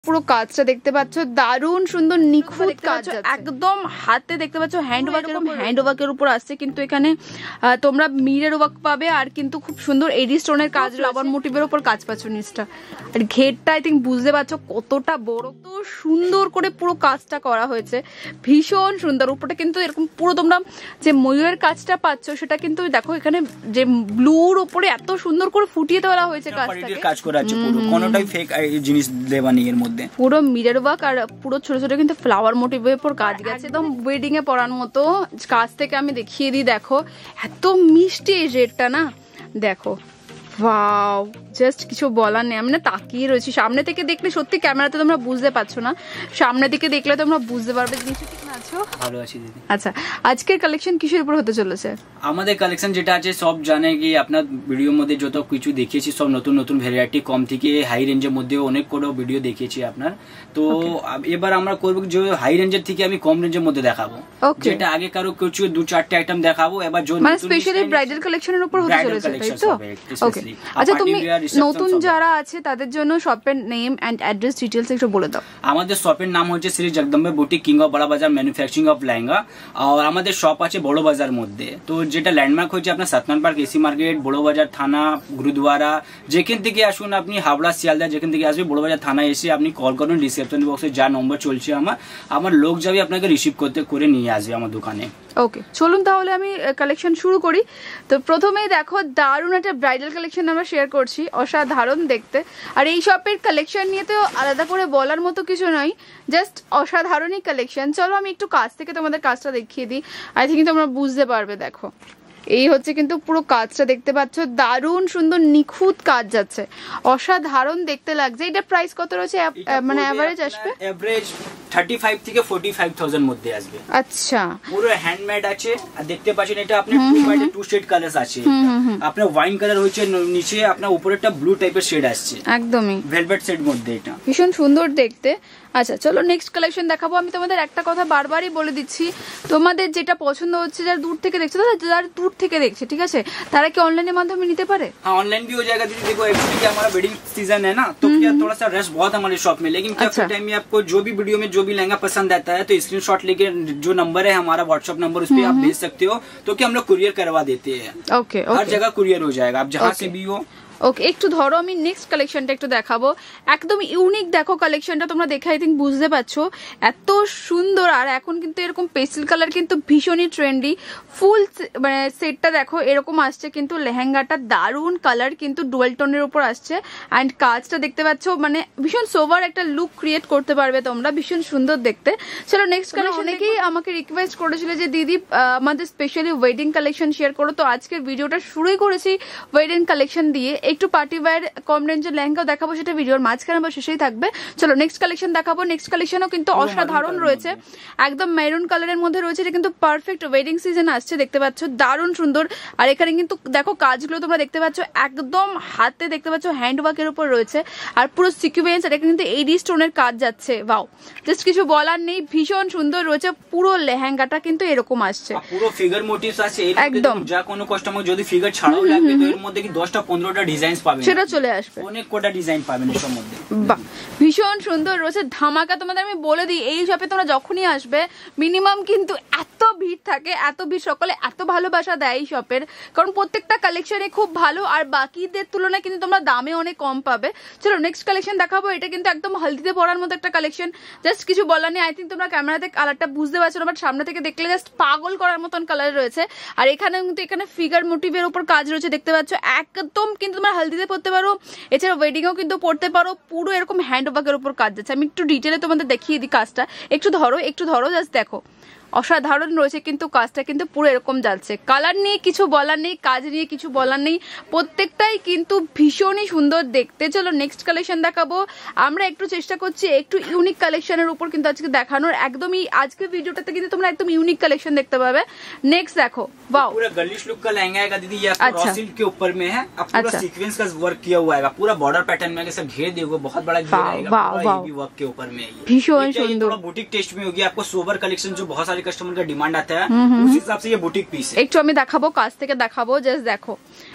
পুরো কাজটা দেখতে পাচ্ছ, দারুণ সুন্দর নিখুঁত কাজ, একদম হাতে দেখতে পাচ্ছ হ্যান্ড ওয়ার্কের উপর আসছে। কিন্তু এখানে তোমরা মিরর ওয়ার্ক পাবে আর কিন্তু খুব সুন্দর এডি স্টোনের কাজ, ফ্লাওয়ার মোটিভের উপর কাজ পাচ্ছ নিচটা। আর ঘেরটা আই থিঙ্ক বুঝতে পারছো কতটা বড়, তো সুন্দর করে পুরো কাজটা করা হয়েছে, ভীষণ সুন্দর। উপরটা কিন্তু এরকম পুরো তোমরা যে ময়ূরের কাজটা পাচ্ছ সেটা কিন্তু দেখো এখানে যে ব্লুর উপরে এত সুন্দর করে ফুটিয়ে দেওয়া হয়েছে কাজটাকে, কাজ করা আছে পুরো, কোনোটাই ফেক জিনিস দেওয়া নেই এর মধ্যে, পুরো মিরর ওয়ার্ক আর পুরো ছোট ছোট কিন্তু ফ্লাওয়ার মোটিভের উপর কাজ গেছে, একদম ওয়েডিং এ পরার মতো। কাজ থেকে আমি দেখিয়ে দিই, দেখো এত মিষ্টি এই রেডটা না, দেখো ওয়াও, জাস্ট কিছু বলার নেই। আমি না তাকিয়ে রয়েছি, সামনে থেকে দেখলে সত্যি ক্যামেরাতে তোমরা বুঝতে পারছো না, সামনে দিকে দেখলে তোমরা বুঝতে পারবে জিনিসটা ঠিক না। আছো ভালো আছি দিদি। আচ্ছা, আজকের কালেকশন কিসের উপর হতে চলেছে? আমাদের কালেকশন যেটা আছে সব জানে কি আপনার ভিডিওর মধ্যে যত কিছু দেখিয়েছি সব নতুন নতুন ভ্যারাইটি, কম থেকে হাই রেঞ্জের মধ্যে অনেক কোনো ভিডিও দেখিয়েছি আপনার। তো এবার আমরা করব যে হাই রেঞ্জের থেকে আমি কম রেঞ্জের মধ্যে দেখাবো, যেটা আগে কারো কিছু 2-4টা আইটেম দেখাবো, এবার মানে স্পেশালি ব্রাইডাল কালেকশনের উপর হতে চলেছে, তাই তো? ওকে, আচ্ছা তুমি নতুন যারা আছে তাদের জন্য শপের নেম এন্ড অ্যাড্রেস ডিটেইলস একটু বলে দাও। আমাদের শপের নাম হচ্ছে Shri Jagadambe boutique, king of Burrabazar, manufacturing of lehenga. আর আমাদের শপ আছে বড় বাজার মধ্যে, তো যেটা ল্যান্ডমার্ক হচ্ছে আপনার সতনান পার্ক, এসি মার্কেট, বড় বাজার থানা, গুরুদ্বারা, যেখান থেকে আসুন আপনি, হাওড়া শিয়ালদা যেখান থেকে আসবে, বড় বাজার থানা এসে আপনি কল করুন, রিসেপশন বক্সে যা নম্বর চলছে আমার লোক যাবে আপনাকে রিসিভ করে নিয়ে আসবে আমার দোকানে। ওকে, চলুন তাহলে আমি কালেকশন শুরু করি। তো প্রথমেই দেখো দারুণ একটা ব্রাইডাল কালেকশন আমরা শেয়ার করছি, অসাধারণ দেখতে। আর এই শপের কালেকশন নিয়ে তো আলাদা করে বলার মতো কিছু নয়, জাস্ট অসাধারণই কালেকশন। চলো আমি একটু কাছ থেকে তোমাদের কাজটা দেখিয়ে দিই, আই থিঙ্ক তোমরা বুঝতে পারবে। দেখো এই হচ্ছে কিন্তু পুরো কাজটা দেখতে পাচ্ছ, দারুণ সুন্দর নিখুঁত কাজ যাচ্ছে, অসাধারণ দেখতে লাগছে। এটা প্রাইস কত রয়েছে, মানে এভারেজ আসবে? এভারেজ 35 থেকে 45,000 মধ্যে আসবে। আচ্ছা, পুরো হ্যান্ডমেড আছে। আর দেখতে পাচ্ছেন এটা আপনি 2 শেড কালার আছে, আপনার ওয়াইন কালার হচ্ছে নিচে, আপনার উপরে একটা ব্লু টাইপের শেড আসছে, একদমই ভেলভেট শেড মধ্যে, এটা ভীষণ সুন্দর দেখতে। আচ্ছা চলো নেক্সট কালেকশন দেখাবো। আমি তোমাদের একটা কথা বারবারই বলে দিচ্ছি, তোমাদের যেটা পছন্দ হচ্ছে, যারা দূর থেকে দেখছে, যারা দূর থেকে দেখছে ঠিক আছে, তারা কি ऑनलाइन माध्यम निते पारे? हाँ, ऑनलाइन भी हो जाएगा दीदी। देखो एक्चुअली क्या हमारा वेडिंग सीजन है ना, तो क्या थोड़ा सा रश बहुत हमारे शॉप में, लेकिन क्या टाइम में आपको जो भी वीडियो में जो भी लहंगा पसंद आता है तो स्क्रीनशॉट लेके जो नंबर है हमारा व्हाट्सएप नंबर, उस पर आप भेज सकते हो, तो क्या हम लोग कुरियर करवा देते हैं। ओके, हर जगह कुरियर हो जाएगा, आप जहाँ से भी हो। ওকে, একটু ধরো আমি নেক্সট কালেকশনটা একটু দেখাবো, একদম ইউনিক দেখো কালেকশনটা, তোমরা দেখে আই থিঙ্ক বুঝতে পারছো এত সুন্দর। আর এখন কিন্তু এরকম পেস্টেল কালার কিন্তু ভীষণই ট্রেন্ডি, ফুল মানে সেটটা দেখো এরকম আসছে, কিন্তু লেহেঙ্গাটা দারুণ কালার কিন্তু ডুয়াল টোনের উপর আসছে, অ্যান্ড কাজটা দেখতে পাচ্ছ মানে ভীষণ সোভার একটা লুক ক্রিয়েট করতে পারবে তোমরা, ভীষণ সুন্দর দেখতে। চলো নেক্সট কালেকশন। অনেকেই আমাকে রিকোয়েস্ট করেছিল যে দিদি আমাদের স্পেশালি ওয়েডিং কালেকশন শেয়ার করো, তো আজকের ভিডিওটা শুরুই করেছি ওয়েডিং কালেকশন দিয়ে, একটু পার্টি ওয়্যার কম রেঞ্জের লেহেঙ্গা দেখাবো, সেটা ভিডিওর মাঝখানে বা শেষেই থাকবে। চলো নেক্সট কালেকশন দেখাবো। নেক্সট কালেকশনও কিন্তু অসাধারণ রয়েছে, একদম মেরুন কালারের মধ্যে রয়েছে, এটা কিন্তু পারফেক্ট ওয়েডিং সিজন আসছে, দেখতে পাচ্ছ দারুণ সুন্দর। আর এখানে কিন্তু দেখো কাজগুলো তোমরা দেখতে পাচ্ছ, একদম হাতে দেখতে পাচ্ছ হ্যান্ড ওয়ার্কের উপর রয়েছে, আর পুরো সিকুয়েন্স, আর এখানে কিন্তু এডি স্টোনের কাজ যাচ্ছে। ওয়াও, জাস্ট কিছু বলার নেই, ভীষণ সুন্দর রয়েছে। পুরো লেহেঙ্গাটা কিন্তু এরকম আসছে, পুরো ফিগার মোটিভস আছে একদম, যা কোনো কাস্টমার যদি ফিগার ছাড়াও লাগবে তো এর মধ্যে কি 10টা-15টা ডিজাইন পাবেন, সেটা চলে আসবে, অনেক কোটা ডিজাইন পাবেন এর মধ্যে। বাহ, ভীষণ সুন্দর রয়েছে, ধামাকা। তোমাদের আমি বলে দিই, এই শপে তোমরা যখনই আসবে মিনিমাম কিন্তু এত ভিড় থাকে, এত ভিড়, সকলে এত ভালোবাসা দেয় এই শপের, কারণ প্রত্যেকটা কালেকশনে খুব ভালো, আর বাকিদের তুলনায় কিন্তু তোমরা দামে অনেক কম পাবে। চলো নেক্সট কালেকশন দেখাবো। এটা কিন্তু একদম হলদিতে পরার মতো একটা কালেকশন, জাস্ট কিছু বলার নেই। আই থিঙ্ক তোমরা ক্যামেরাতে কালারটা বুঝতে পারছো না, বাট সামনে থেকে দেখলে জাস্ট পাগল করার মতন কালার রয়েছে। আর এখানে কিন্তু এখানে ফিগার মোটিভের উপর কাজ রয়েছে, দেখতে পাচ্ছ, একদম কিন্তু তোমরা হলদিতে পড়তে পারো, এছাড়া ওয়েডিংও কিন্তু পড়তে পারো, পুরো এরকম হ্যান্ড ওয়ার্কের উপর কাজ যাচ্ছে। আমি একটু ডিটেলে তোমাদের দেখিয়ে দিই কাজটা, একটু ধরো জাস্ট দেখো, অসাধারণ রয়েছে কিন্তু কাজটা কিন্তু পুরো এরকম যাচ্ছে। কালার নিয়ে কিছু বলার নেই, কাজ নিয়ে কিছু বলার নেই, প্রত্যেকটাই কিন্তু ভীষণই সুন্দর দেখতে। চলো নেক্সট কালেকশন দেখাবো। আমরা একটু চেষ্টা করছি একটু ইউনিক কালেকশনের উপর কিন্তু আজকে দেখানোর, একদমই আজকে ভিডিওটাতে কিন্তু তোমরা একদম ইউনিক কালেকশন দেখতে পাবে। নেক্সট দেখো, वाओ, पूरा गर्लिश लुक का लहंगा है दीदी, ये आपको रॉ सिल्क के ऊपर में है, अब पूरा सीक्वेंस का वर्क किया हुआ है, पूरा बॉर्डर पैटर्न में सब घेर देखो, बहुत बड़ा घेर रहेगा, पूरा हेवी वर्क के ऊपर में। भीषण सुंदर, बुटीक टेस्ट में होगी, आपको सोबर कलेक्शन जो बहुत सारे कस्टमर का डिमांड आता है, उस हिसाब से ये बुटीक पीस है। একটু আমি দেখাবো, কাছ থেকে দেখাবো, জাস্ট দেখো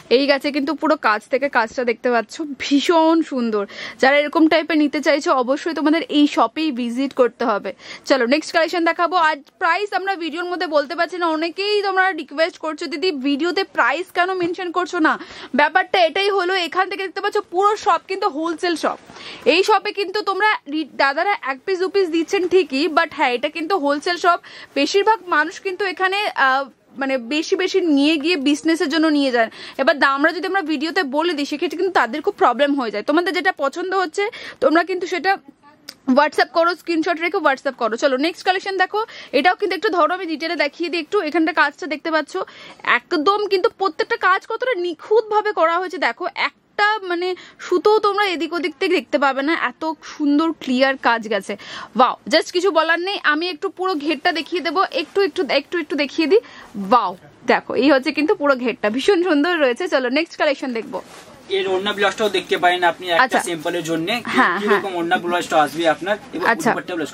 এই গাছে কিন্তু পুরো কাজ থেকে কাজটা দেখতে পাচ্ছ, ভীষণ সুন্দর। যারা এরকম টাইপের নিতে চাইছো অবশ্যই তোমাদের এই শপেই ভিজিট করতে হবে। চলো নেক্সট কালেকশন দেখাবো। আর প্রাইস আমরা ভিডিওর মধ্যে বলতে পারছি না, অনেকেই তোমরা রিকোয়েস্ট করছো দিদি ভিডিওতে প্রাইস কেন মেনশন করছো না। ব্যাপারটা এটাই হলো, এখান থেকে দেখতে পাচ্ছ পুরো শপ কিন্তু হোলসেল শপ। এই শপে কিন্তু তোমরা দাদারা 1 পিস 2 পিস দিচ্ছেন ঠিকই, বাট হ্যাঁ এটা কিন্তু হোলসেল শপ। বেশিরভাগ মানুষ কিন্তু এখানে মানে বেশি বেশি নিয়ে গিয়ে বিজনেসের জন্য নিয়ে যান। এবার দামরা যদি আমরা ভিডিওতে বলে দিই সেক্ষেত্রে কিন্তু তাদের খুব প্রবলেম হয়ে যায়। তোমাদের যেটা পছন্দ হচ্ছে তোমরা কিন্তু সেটা হোয়াটসঅ্যাপ করো, স্ক্রিনশট রেখে হোয়াটসঅ্যাপ করো। চলো নেক্সট কালেকশন দেখো। এটাও কিন্তু একটু ধরো আমি ডিটেলে দেখিয়ে দিই একটু। এখানটা কাজটা দেখতে পাচ্ছ একদম কিন্তু প্রত্যেকটা কাজ কতটা নিখুঁত ভাবে করা হয়েছে দেখো। একটা মানে সুতো তোমরা এদিক ওদিক থেকে দেখতে পাবে না, এত সুন্দর ক্লিয়ার কাজ গেছে। ওয়াও, জাস্ট কিছু বলার নেই। আমি একটু পুরো ঘেরটা দেখিয়ে দেবো, একটু একটু একটু একটু দেখিয়ে দিই। ওয়াও দেখো, এই হচ্ছে কিন্তু পুরো ঘেরটা ভীষণ সুন্দর রয়েছে। চলো নেক্সট কালেকশন দেখবো। এর ওড়না ব্লাউজটাও দেখতে পারেন আপনি, একটা স্যাম্পলের জন্য কিরকম ওড়না ব্লাউজটা আসবে আপনার। আচ্ছা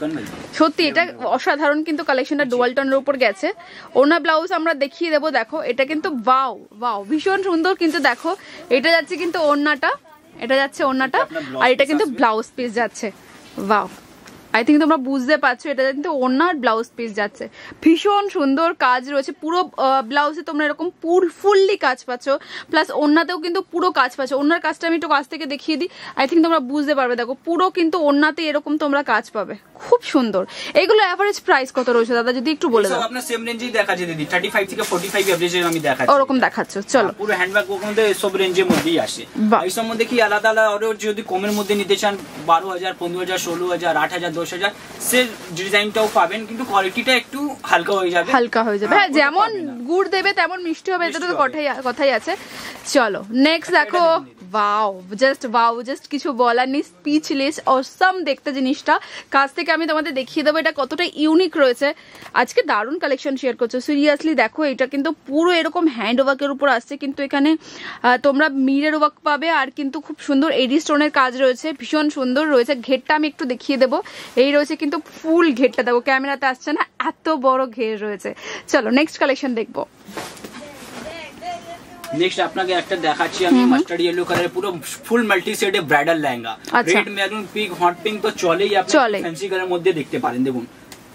সত্যি এটা অসাধারণ কিন্তু কালেকশনটা ডুয়াল টোনের উপর গেছে। ওড়না ব্লাউজ আমরা দেখিয়ে দেবো। দেখো এটা কিন্তু ওয়াও ওয়াও ভীষণ সুন্দর কিন্তু দেখো। এটা যাচ্ছে কিন্তু ওড়নাটা, এটা যাচ্ছে ওড়নাটা, আর এটা কিন্তু ব্লাউজ পিস যাচ্ছে। ওয়াও, আই থিঙ্ক তোমরা বুঝতে পারছো এটা কিন্তু ওড়নার ব্লাউজ পিস যাচ্ছে। ভীষণ সুন্দর কাজ রয়েছে পুরো ব্লাউজে, তোমরা এরকম ফুললি কাজ পাচ্ছ, প্লাস ওড়নাতেও কিন্তু পুরো কাজ পাচ্ছ। ওড়নার কাজটা আমি একটু কাছ থেকে দেখিয়ে দিই, আই থিঙ্ক তোমরা বুঝতে পারবে। দেখো পুরো কিন্তু ওড়নাতে এরকম তোমরা কাজ পাবে, খুব সুন্দর। এগুলো এভারেজ প্রাইস কত রয়েছে দাদা যদি একটু বলে দাও। আপনার সেম রেঞ্জেই দেখাচ্ছে দিদি, 35 থেকে 45 এভারেজে আমি দেখাচ্ছি। ওরকম দেখাচ্ছ। চলো পুরো হ্যান্ডব্যাগ মধ্যে সব রেঞ্জের মধ্যেই আসে। এই সম্বন্ধে কি আলাদা আলাদা আরো যদি কমের মধ্যে নিতে চান 12,000 15,000 16,000 8,000 10,000 সে ডিজাইনটাও পাবেন, কিন্তু কোয়ালিটিটা একটু হালকা হয়ে যাবে। হ্যাঁ যেমন গুড় দেবে তেমন মিষ্টি হবে, এটা তো কথাই আছে। চলো নেক্সট দেখো। ওয়াও, জাস্ট কিছু বলার নেই, স্পিচলেস, অসাম দেখতে জিনিসটা। কাছ থেকে আমি তোমাদের দেখিয়ে দেবো এটা কতটা ইউনিক রয়েছে। আজকে দারুণ কালেকশন শেয়ার করছো সিরিয়াসলি। দেখো এটা কিন্তু পুরো এরকম হ্যান্ড ওয়ার্কের উপর আসছে, কিন্তু এখানে তোমরা মিরর ওয়ার্ক পাবে, আর কিন্তু খুব সুন্দর এডি স্টোনের কাজ রয়েছে, ভীষণ সুন্দর রয়েছে। ঘেরটা আমি একটু দেখিয়ে দেবো। এই রয়েছে কিন্তু ফুল ঘেরটা, দেখো ক্যামেরাতে আসছে না, এত বড় ঘের রয়েছে। চলো নেক্সট কালেকশন দেখবো। নেক্সট আপনাকে একটা দেখাচ্ছি আমি, মাস্টার্ড ইয়েলো কালারের পুরো ফুল মাল্টি শেডে bridal lehenga. Red maroon pink hot pink তো চলেই, আপনি ফ্যান্সি কালারের মধ্যে দেখতে পারেন। দেখুন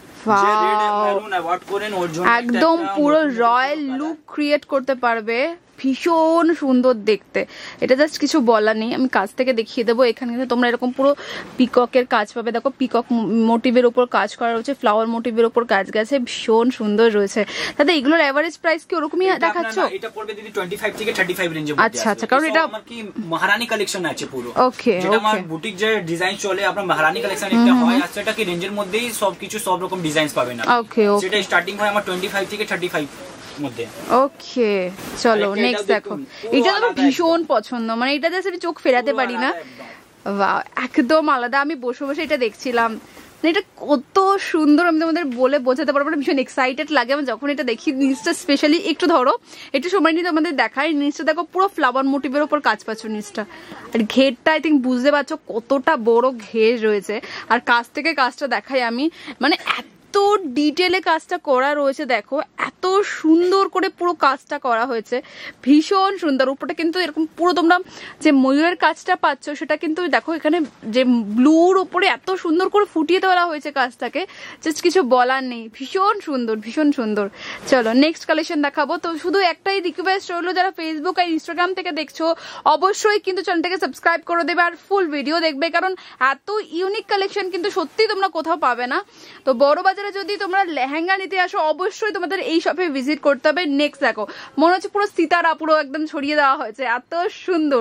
একদম পুরো রয়্যাল লুক ক্রিয়েট করতে পারবে, ভীষণ সুন্দর দেখতে। এটা জাস্ট কিছু বলার নেই, আমি কাছ থেকে দেখিয়ে দেবো। এখানে কিন্তু তোমরা এরকম পুরো পিককের কাজ পাবে। দেখো পিকক মোটিভের উপর কাজ করা রয়েছে, ফ্লাওয়ার মোটিভের উপর কাজ গেছে, ভীষণ সুন্দর রয়েছে। দাদা এগুলোর এভারেজ প্রাইস কি ওরকমই দেখাচ্ছ? এটা পড়বে দিদি 25 থেকে 35 রেঞ্জের মধ্যে। আচ্ছা আচ্ছা, কারণ এটা আমার কি মহারানী কালেকশন আছে পুরো। ওকে, যেটা আমার বুটিক যে ডিজাইন চলে আপনার মহারানী কালেকশন একটা হয়, আর সেটা কি রেঞ্জের মধ্যেই সবকিছু সব রকম ডিজাইনস পাবেন না। ওকে ওকে, সেটা স্টার্টিং হয় আমার 25 থেকে 35 মধ্যে। ওকে চলো নেক্সট দেখো। এটা তো ভীষণ পছন্দ, মানে এটা জাস্ট আমি চোখ ফেরাতে পারি না। বাহ, একদম আলাদা। আমি বসে বসে এটা দেখছিলাম, এটা কত সুন্দর আমি তোমাদের বলে বোঝাতে পারবো না, ভীষণ এক্সাইটেড লাগে আমি যখন এটা দেখি। নিচটা স্পেশালি একটু ধরো, একটু সময় নিয়ে তোমাদের দেখাই। নিচটা দেখো পুরো ফ্লাওয়ার মোটিভের উপর কাজ পাচ্ছ নিচটা, আর ঘেরটা আই থিঙ্ক বুঝতে পারছো কতটা বড় ঘের রয়েছে। আর কাছ থেকে কাজটা দেখাই আমি, মানে এত ডিটেলে কাজটা করা রয়েছে, দেখো এত সুন্দর করে পুরো কাজটা করা হয়েছে, ভীষণ সুন্দর। উপরটা কিন্তু এরকম পুরো তোমরা যে ময়ূরের কাজটা পাচ্ছ সেটা কিন্তু দেখো এখানে যে ব্লুর উপরে এত সুন্দর করে ফুটিয়ে তোলা হয়েছে কাজটাকে, জাস্ট কিছু বলার নেই, ভীষণ সুন্দর ভীষণ সুন্দর। চলো নেক্সট কালেকশন দেখাবো। তো শুধু একটাই রিকোয়েস্ট রইলো, যারা ফেসবুক আর ইনস্টাগ্রাম থেকে দেখছো অবশ্যই কিন্তু চ্যানেলটাকে সাবস্ক্রাইব করে দেবে আর ফুল ভিডিও দেখবে, কারণ এত ইউনিক কালেকশন কিন্তু সত্যি তোমরা কোথাও পাবে না। তো বড় বাজারে যদি তোমরা লেহেঙ্গা নিতে আসো অবশ্যই তোমাদের এই শপে ভিজিট করতে হবে। নেক্সট দেখো, মনে হচ্ছে পুরো সিতারা পুরো একদম ছড়িয়ে দেওয়া হয়েছে, এত সুন্দর।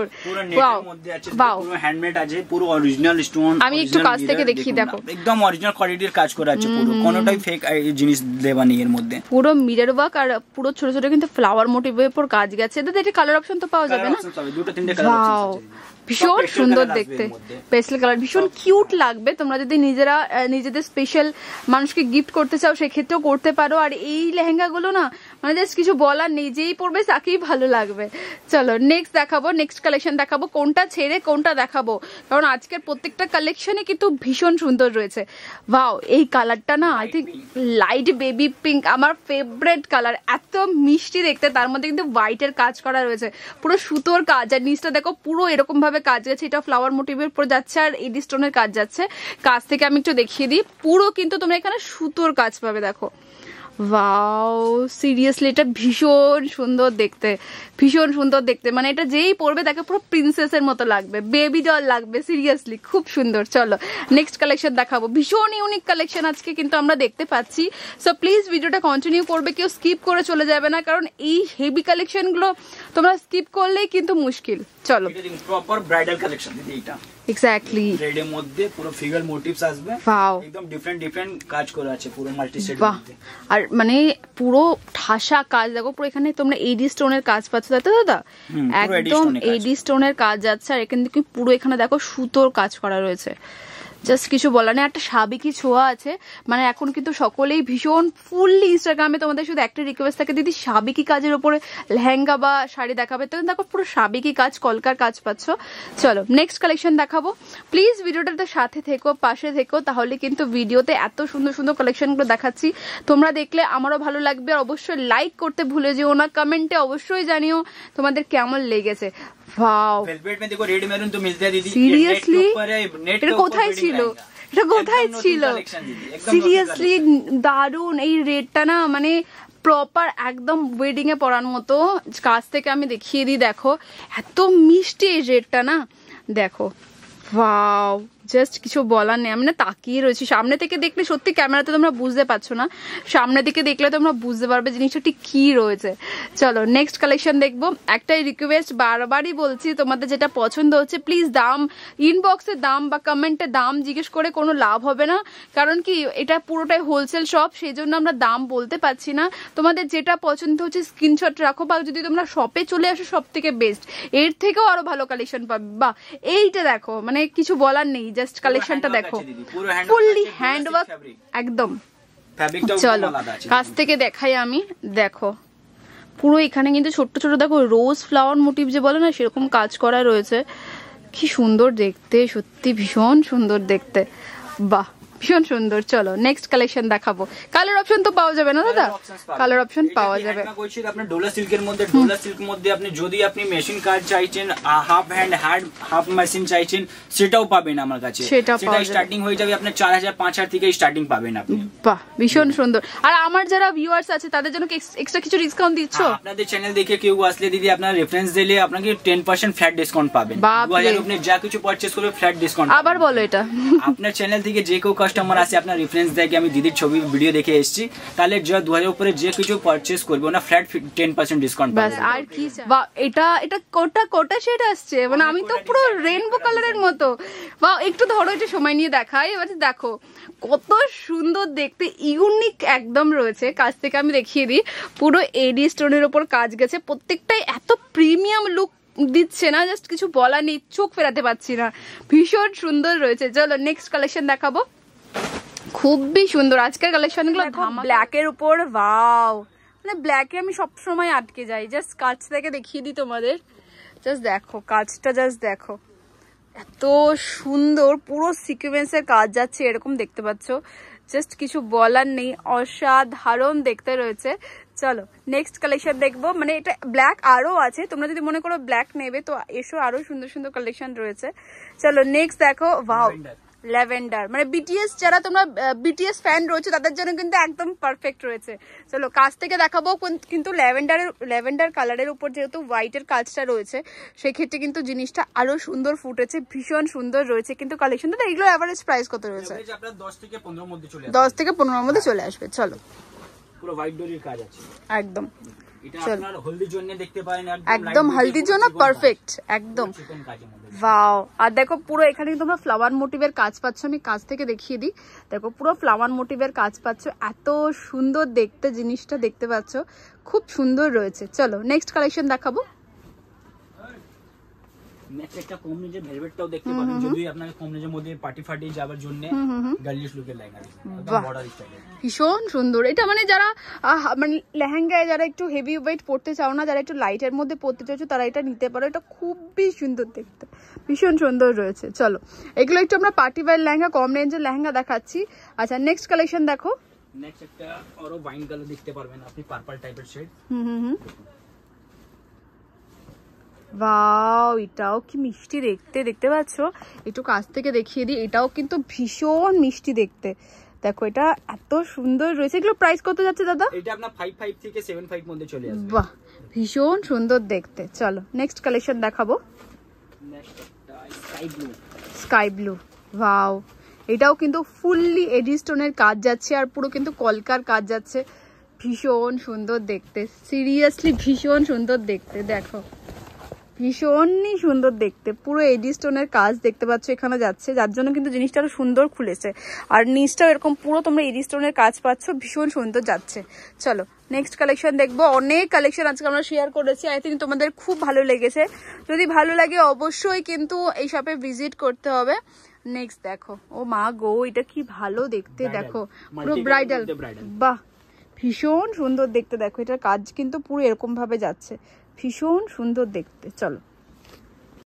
আমি একটু কাছ থেকে দেখি, দেখো একদম অরিজিনাল কোয়ালিটির কাজ করা আছে, পুরো কোনোটাই ফেক জিনিস দেওয়া নেই এর মধ্যে। পুরো মিরর ওয়ার্ক আর পুরো ছোট ছোট কিন্তু ফ্লাওয়ার মোটিভের উপর কাজ গেছে। দাদা এটা কালার অপশন তো পাওয়া যাবে না? দুটো তিনটে কালার অপশন আছে, ভীষণ সুন্দর দেখতে, পেস্টেল কালার, ভীষণ কিউট লাগবে। তোমরা যদি নিজেদের স্পেশাল মানুষকে গিফট করতে চাও সেক্ষেত্রেও করতে পারো। আর এই লেহেঙ্গা গুলো না মানে জাস্ট কিছু বলার নেই, যেই পড়বে তাকেই ভালো লাগবে। চলো নেক্সট দেখাবো, নেক্সট কালেকশন দেখাবো, কোনটা ছেড়ে কোনটা দেখাবো, কারণ আজকের প্রত্যেকটা কালেকশনই কিন্তু ভীষণ সুন্দর রয়েছে। ওয়াও, এই কালারটা না I think light baby pink, আমার ফেভারিট কালার, এত মিষ্টি দেখতে, তার মধ্যে কিন্তু হোয়াইটের কাজ করা রয়েছে, পুরো সুতোর কাজ, আর নিচটা দেখো পুরো এরকম ভাবে কাজ গেছে, এটা ফ্লাওয়ার মোটিভের উপর যাচ্ছে আর এডি স্টোনের কাজ যাচ্ছে। কাজ থেকে আমি একটু দেখিয়ে দিই, পুরো কিন্তু তোমরা এখানে সুতোর কাজ পাবে, দেখো। ওয়াও, সিরিয়াসলি এটা ভীষণ সুন্দর দেখতে, ভীষণ সুন্দর দেখতে, মানে এটা যেই পরবে তাকে পুরো প্রিন্সেসের মতো লাগবে, বেবি ডল লাগবে, সিরিয়াসলি খুব সুন্দর। চলো নেক্সট কালেকশন দেখাবো, ভীষণ ইউনিক কালেকশন আজকে কিন্তু আমরা দেখতে পাচ্ছি। সো প্লিজ ভিডিওটা কন্টিনিউ করবে, কেউ স্কিপ করে চলে যাবে না, কারণ এই হেভি কালেকশনগুলো তোমরা স্কিপ করলেই কিন্তু মুশকিল। চলো প্রপার ব্রাইডাল কালেকশন দিদি, এটা এক্স্যাক্টলি রেড এর মধ্যে পুরো ফিগার মোটিভস আসবে, ওয়াও একদম ডিফারেন্ট কাজ করা আছে পুরো মাল্টি সেট বাহ, মধ্যে। আর মানে পুরো ঠাসা কাজ, দেখো পুরো এখানে তোমরা এডি স্টোনের কাজ পাচ্ছ, তাই তো দাদা? একদম এডি স্টোনের কাজ যাচ্ছে, আর এখান থেকে পুরো এখানে দেখো সুতোর কাজ করা রয়েছে, জাস্ট কিছু বলার নেই। একটা সাবেকি ছোঁয়া আছে, মানে এখন কিন্তু সকলেই ভীষণ ফুললি ইনস্টাগ্রামে তোমাদের শুধু একটা রিকোয়েস্ট থাকে, দিদি সাবেকি কাজের উপরে লেহেঙ্গা বা শাড়ি দেখাবে, তো দেখো পুরো সাবেকি কাজ, কলকার কাজ পাচ্ছ। চলো নেক্সট কালেকশন দেখাবো, প্লিজ ভিডিওটাতে সাথে থেকো, পাশে থেকো, তাহলে কিন্তু ভিডিওতে এত সুন্দর সুন্দর কালেকশনগুলো দেখাচ্ছি, তোমরা দেখলে আমারও ভালো লাগবে। আর অবশ্যই লাইক করতে ভুলে যেও না, কমেন্টে অবশ্যই জানিও তোমাদের কেমন লেগেছে। वाओ वेलवेट में देखो रेड मैरून तो मिलता है दीदी, सीरियसली नेट এটা কোথায় ছিল, এটা কোথায় ছিল? সিরিয়াসলি দারুন, এই রেডটা না মানে প্রপার একদম ওয়েডিং এ পরার মতো। কাছ থেকে আমি দেখিয়ে দিই, দেখো এত মিষ্টি এই রেডটা না, দেখো ওয়াও, জাস্ট কিছু বলার নেই। আমি না তাকিয়ে রয়েছি, সামনে থেকে দেখলে সত্যি ক্যামেরাতে তোমরা বুঝতে পারছো না, সামনে থেকে দেখলে তোমরা বুঝতে পারবে জিনিসটা ঠিক কি রয়েছে। চলো নেক্সট কালেকশন দেখবো। একটাই রিকোয়েস্ট, বারবারই বলছি, তোমাদের যেটা পছন্দ হচ্ছে প্লিজ দাম ইনবক্সে দাম বা কমেন্টে দাম জিজ্ঞেস করে কোনো লাভ হবে না, কারণ কি এটা পুরোটাই হোলসেল শপ, সেই জন্য আমরা দাম বলতে পারছি না। তোমাদের যেটা পছন্দ হচ্ছে স্ক্রিনশট রাখো, বা যদি তোমরা শপে চলে আসো সব থেকে বেস্ট, এর থেকেও আরো ভালো কালেকশন পাবে। বা এইটা দেখো, মানে কিছু বলার নেই, জাস্ট কালেকশনটা দেখো, ফুললি হ্যান্ড ওয়ার্ক একদম। চলো কাছ থেকে দেখাই আমি, দেখো পুরো এখানে কিন্তু ছোট্ট ছোট দেখো রোজ ফ্লাওয়ার মোটিভ যে বলে না, সেরকম কাজ করা রয়েছে, কি সুন্দর দেখতে, সত্যি ভীষণ সুন্দর দেখতে, বাহ ভীষণ সুন্দর। চলো নেক্সট কালেকশন দেখাবো। কালার অপশন তো পাওয়া যাবে না দাদা? কালার অপশন পাওয়া যাবে। আপনার ডোলা সিল্কের মধ্যে, ডোলা সিল্ক মধ্যে আপনি যদি আপনি মেশিন কাজ চাইছেন, হাফ হ্যান্ড হাফ মেশিন চাইছেন, সেটাও পাবেন আমার কাছে। সেটা স্টার্টিং হয়ে যাবে আপনার 4000 5000 থেকে স্টার্টিং পাবেন আপনি। বাহ ভীষণ সুন্দর। আর আমার যারা ভিউয়ার্স আছে তাদের জন্য এক্সট্রা কিছু ডিসকাউন্ট দিচ্ছ? আপনাদের চ্যানেল দেখে কেউ আসলে দিদি আপনার রেফারেন্স দিলে আপনাকে 10% ফ্ল্যাট ডিসকাউন্ট পাবেন। 2000 আপনি যা কিছু পারচেজ করবে ফ্ল্যাট ডিসকাউন্ট। আবার বলো এটা। আপনার চ্যানেল থেকে যে কেউ কাস্টমার আসে আপনার রেফারেন্স দেয় আমি দিদির ছবি ভিডিও দেখে এসেছি, তাহলে যা 2000 উপরে যে কিছু পারচেজ করবে না ফ্ল্যাট 10% ডিসকাউন্ট পাবে। বাস আর কি? বাহ, এটা কোটা শেড আসছে, মানে আমি তো পুরো রেইনবো কালারের মতো। বাহ, একটু ধরো, একটু সময় নিয়ে দেখাই। এবার দেখো কত সুন্দর দেখতে, ইউনিক একদম রয়েছে। কাছ থেকে আমি দেখিয়ে দিই, পুরো এডি স্টোনের উপর কাজ গেছে, প্রত্যেকটাই এত প্রিমিয়াম লুক দিচ্ছে না, জাস্ট কিছু বলা নেই, চোখ ফেরাতে পারছি না, ভীষণ সুন্দর রয়েছে। চলো নেক্সট কালেকশন দেখাবো, খুবই সুন্দর আজকের কালেকশন গুলো। ব্ল্যাক এর উপর, ওয়াও, মানে ব্ল্যাকে আমি সব সময় আটকে যাই। জাস্ট কাছ থেকে দেখিয়ে দিই তোমাদের, জাস্ট দেখো কাজটা, জাস্ট দেখো এত সুন্দর, পুরো সিকোয়েন্সের কাজ যাচ্ছে, এরকম দেখতে পাচ্ছ, জাস্ট কিছু বলার নেই, অসাধারণ দেখতে রয়েছে। চলো নেক্সট কালেকশন দেখবো, মানে এটা ব্ল্যাক আরো আছে, তোমরা যদি মনে করো ব্ল্যাক নেবে তো এসো, আরো সুন্দর সুন্দর কালেকশন রয়েছে। চলো নেক্সট দেখো, ওয়াও ল্যাভেন্ডার, মানে বিটিএস, যারা তোমরা বিটিএস ফ্যান রয়েছে তাদের জন্য কিন্তু একদম পারফেক্ট রয়েছে। চলো কাছ থেকে দেখাবো, কিন্তু ল্যাভেন্ডার কালারের উপর যেহেতু হোয়াইটের কাজটা রয়েছে, সেক্ষেত্রে কিন্তু জিনিসটা আরো সুন্দর ফুটেছে, ভীষণ সুন্দর রয়েছে। কিন্তু কালেকশনটা এগুলো এভারেজ প্রাইস কত রয়েছে? 10 থেকে 15 মধ্যে চলে আসবে। 10 থেকে 15 মধ্যে চলে আসবে। চলো পুরো হোয়াইট ডোরির কাজ আছে একদম, এটা আপনার হলদির জন্য দেখতে পারেন, একদম হলদির জন্য পারফেক্ট একদম। ওয়াও, আর দেখো পুরো এখানে তোমরা ফ্লাওয়ার মোটিভের কাজ পাচ্ছ, আমি কাছ থেকে দেখিয়ে দিই, দেখো পুরো ফ্লাওয়ার মোটিভের কাজ পাচ্ছ, এত সুন্দর দেখতে জিনিসটা দেখতে পাচ্ছ, খুব সুন্দর রয়েছে। চলো নেক্সট কালেকশন দেখাবো। নেক্সট একটা কম রেঞ্জের ভেলভেটটাও দেখতে পাবেন, যদি আপনাকে কম রেঞ্জের মধ্যে পার্টি ফার্টি যাওয়ার জন্য গার্লিশ লুকের লেহেঙ্গা, একদম বর্ডার স্টাইলে ভীষণ সুন্দর। এটা মানে যারা মানে লেহেঙ্গায় যারা একটু হেভি ওয়েট পড়তে চাও না, যারা একটু লাইটের মধ্যে পড়তে চাইছো তারা এটা নিতে পারো। এটা খুবই সুন্দর দেখতে, ভীষণ সুন্দর রয়েছে। চলো এগুলো একটু আমরা পার্টি ওয়্যার লেহেঙ্গা, কম রেঞ্জের লেহেঙ্গা দেখাচ্ছি। আচ্ছা নেক্সট কালেকশন দেখো। নেক্সট একটা আরো ওয়াইন কালার দেখতে পারবেন আপনি, পার্পল টাইপের শেড। ওয়াও, এটাও কি মিষ্টি দেখতে, দেখতে পাচ্ছ? একটু কাছ থেকে দেখিয়ে দিই, এটাও কিন্তু ভীষণ মিষ্টি দেখতে। দেখো এটা এত সুন্দর রয়েছে। এগুলো প্রাইস কত যাচ্ছে দাদা? এটা আপনার 55 থেকে 75 মধ্যে চলে আসবে। বাহ, ভীষণ সুন্দর দেখতে। চলো নেক্সট কালেকশন দেখাবো। নেক্সট একটা sky blue. Sky blue, wow, এটাও কিন্তু ফুললি এডি স্টোনের কাজ যাচ্ছে আর পুরো কিন্তু কলকার কাজ যাচ্ছে। ভীষণ সুন্দর দেখতে, সিরিয়াসলি ভীষণ সুন্দর দেখতে। দেখো ভীষণই সুন্দর দেখতে, পুরো এডি স্টোনের কাজ দেখতে পাচ্ছ এখানে যাচ্ছে, যার জন্য কিন্তু জিনিসটা আরো সুন্দর খুলেছে। আর নিচটাও এরকম পুরো তোমরা এডি স্টোনের কাজ পাচ্ছ, ভীষণ সুন্দর যাচ্ছে। চলো নেক্সট কালেকশন দেখবো। অনেক কালেকশন আজকে আমরা শেয়ার করেছি, আই থিঙ্ক তোমাদের খুব ভালো লেগেছে। যদি ভালো লাগে অবশ্যই কিন্তু এই শপে ভিজিট করতে হবে। নেক্সট দেখো, ও মা গো, এটা কি ভালো দেখতে, দেখো পুরো ব্রাইডাল। বাহ, ভীষণ সুন্দর দেখতে। দেখো এটার কাজ কিন্তু পুরো এরকম ভাবে যাচ্ছে, ভীষণ সুন্দর দেখতে। চলো